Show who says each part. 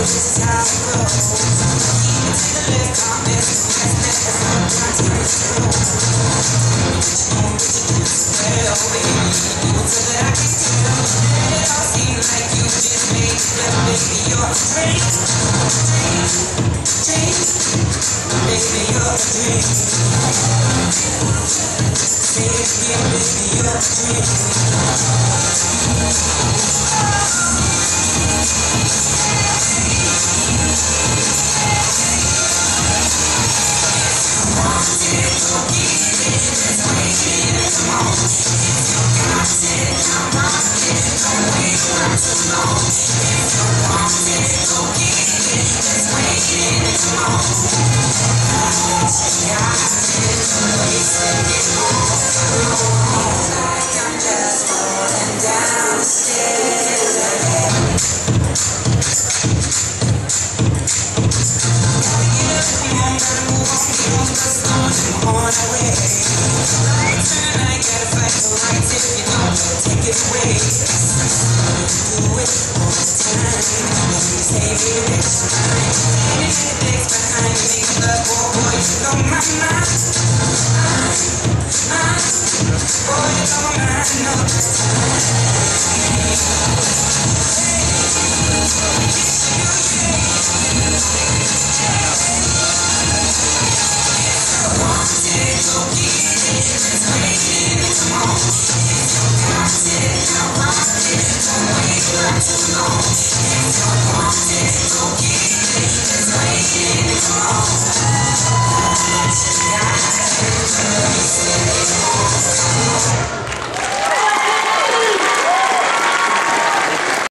Speaker 1: this is how it goes. Even to the left, I'm well, baby, people said that I can tell. It all seems like you just made it up, baby, you're a dream. Baby, you're a dream. Say it again, baby, you're a dream. Boy, you know my mind,